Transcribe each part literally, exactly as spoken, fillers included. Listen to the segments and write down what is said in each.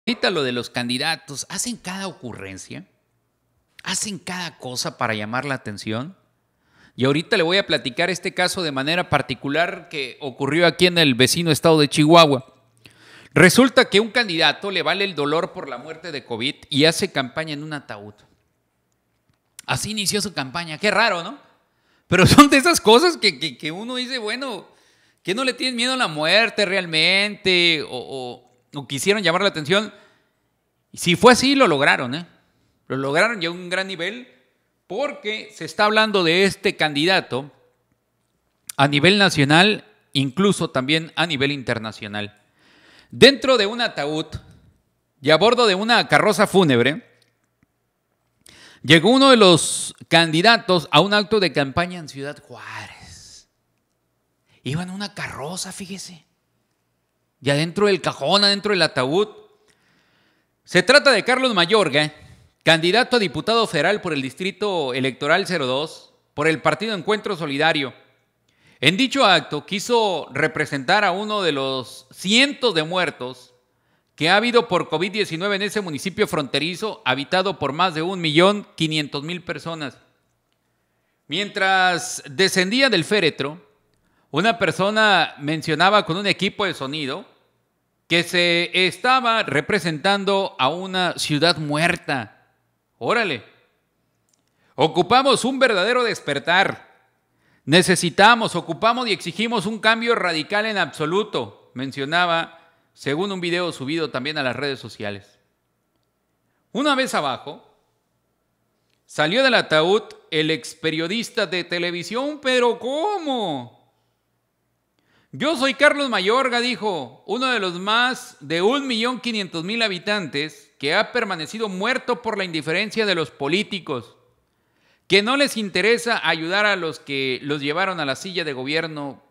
Ahorita lo de los candidatos, hacen cada ocurrencia, hacen cada cosa para llamar la atención. Y ahorita le voy a platicar este caso de manera particular que ocurrió aquí en el vecino estado de Chihuahua. Resulta que un candidato le vale el dolor por la muerte de COVID y hace campaña en un ataúd. Así inició su campaña. Qué raro, ¿no? Pero son de esas cosas que, que, que uno dice, bueno, que no le tienen miedo a la muerte realmente o, o, o quisieron llamar la atención. Y si fue así, lo lograron, ¿eh? Lo lograron ya a un gran nivel porque se está hablando de este candidato a nivel nacional, incluso también a nivel internacional. Dentro de un ataúd y a bordo de una carroza fúnebre, llegó uno de los candidatos a un acto de campaña en Ciudad Juárez. Iba en una carroza, fíjese. Y adentro del cajón, adentro del ataúd. Se trata de Carlos Mayorga, candidato a diputado federal por el Distrito Electoral cero dos, por el Partido Encuentro Solidario. En dicho acto quiso representar a uno de los cientos de muertos que ha habido por COVID diecinueve en ese municipio fronterizo, habitado por más de un millón quinientos mil personas. Mientras descendía del féretro, una persona mencionaba con un equipo de sonido que se estaba representando a una ciudad muerta. Órale. Ocupamos un verdadero despertar. Necesitamos, ocupamos y exigimos un cambio radical en absoluto, mencionaba según un video subido también a las redes sociales. Una vez abajo, salió del ataúd el experiodista de televisión, pero ¿cómo? Yo soy Carlos Mayorga, dijo, uno de los más de un millón quinientos mil habitantes que ha permanecido muerto por la indiferencia de los políticos, que no les interesa ayudar a los que los llevaron a la silla de gobierno.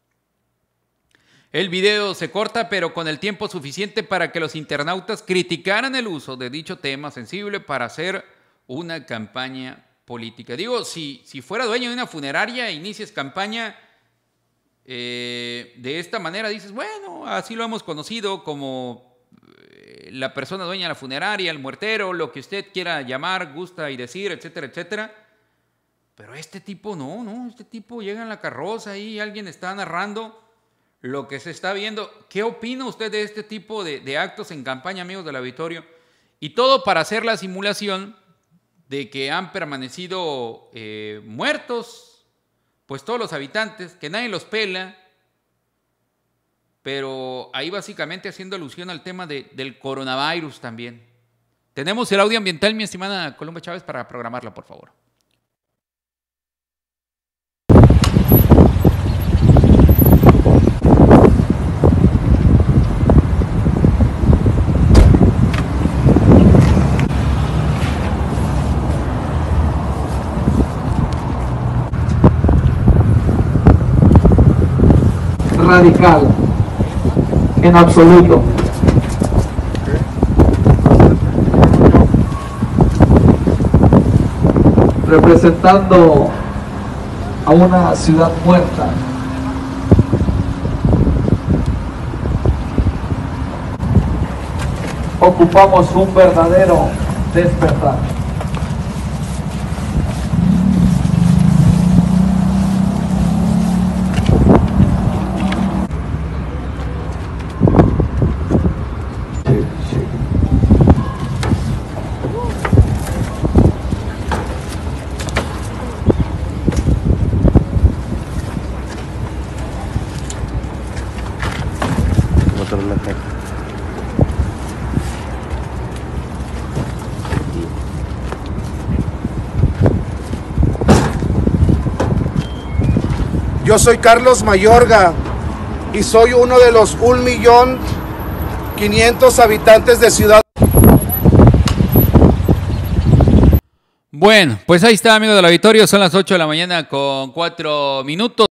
El video se corta, pero con el tiempo suficiente para que los internautas criticaran el uso de dicho tema sensible para hacer una campaña política. Digo, si, si fuera dueño de una funeraria e inicias campaña eh, de esta manera, dices, bueno, así lo hemos conocido como eh, la persona dueña de la funeraria, el muertero, lo que usted quiera llamar, gusta y decir, etcétera, etcétera. Pero este tipo no, no, este tipo llega en la carroza y alguien está narrando lo que se está viendo. ¿Qué opina usted de este tipo de, de actos en campaña, amigos del auditorio? Y todo para hacer la simulación de que han permanecido eh, muertos, pues todos los habitantes, que nadie los pela, pero ahí básicamente haciendo alusión al tema de, del coronavirus también. Tenemos el audio ambiental, mi estimada Columba Chávez, para programarla, por favor. Radical, en absoluto. Representando a una ciudad muerta. Ocupamos un verdadero despertar. Yo soy Carlos Mayorga y soy uno de los un millón quinientos habitantes de Ciudad. Bueno, pues ahí está, amigos del auditorio, son las ocho de la mañana con cuatro minutos.